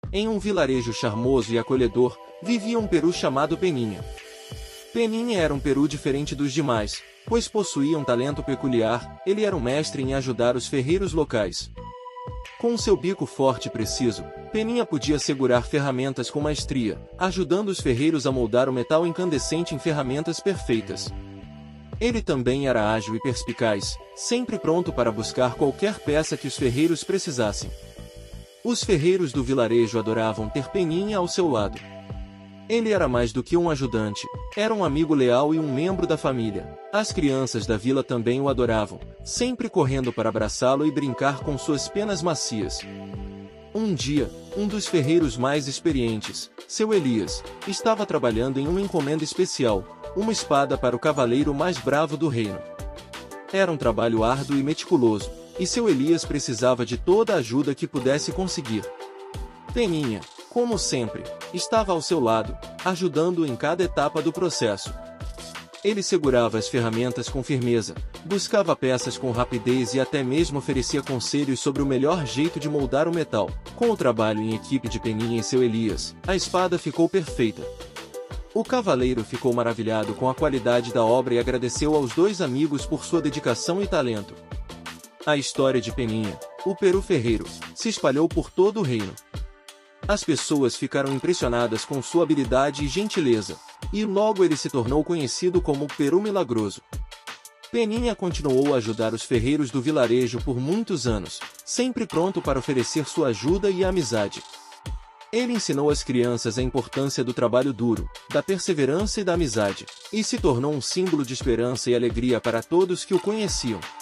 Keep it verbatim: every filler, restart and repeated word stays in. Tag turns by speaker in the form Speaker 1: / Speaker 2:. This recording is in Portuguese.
Speaker 1: Em um vilarejo charmoso e acolhedor, vivia um peru chamado Peninha. Peninha era um peru diferente dos demais, pois possuía um talento peculiar. Ele era um mestre em ajudar os ferreiros locais. Com seu bico forte e preciso, Peninha podia segurar ferramentas com maestria, ajudando os ferreiros a moldar o metal incandescente em ferramentas perfeitas. Ele também era ágil e perspicaz, sempre pronto para buscar qualquer peça que os ferreiros precisassem. Os ferreiros do vilarejo adoravam ter Peninha ao seu lado. Ele era mais do que um ajudante, era um amigo leal e um membro da família. As crianças da vila também o adoravam, sempre correndo para abraçá-lo e brincar com suas penas macias. Um dia, um dos ferreiros mais experientes, seu Elias, estava trabalhando em uma encomenda especial, uma espada para o cavaleiro mais bravo do reino. Era um trabalho árduo e meticuloso, e seu Elias precisava de toda a ajuda que pudesse conseguir. Peninha, como sempre, estava ao seu lado, ajudando-o em cada etapa do processo. Ele segurava as ferramentas com firmeza, buscava peças com rapidez e até mesmo oferecia conselhos sobre o melhor jeito de moldar o metal. Com o trabalho em equipe de Peninha e seu Elias, a espada ficou perfeita. O cavaleiro ficou maravilhado com a qualidade da obra e agradeceu aos dois amigos por sua dedicação e talento. A história de Peninha, o peru ferreiro, se espalhou por todo o reino. As pessoas ficaram impressionadas com sua habilidade e gentileza, e logo ele se tornou conhecido como o Peru Milagroso. Peninha continuou a ajudar os ferreiros do vilarejo por muitos anos, sempre pronto para oferecer sua ajuda e amizade. Ele ensinou às crianças a importância do trabalho duro, da perseverança e da amizade, e se tornou um símbolo de esperança e alegria para todos que o conheciam.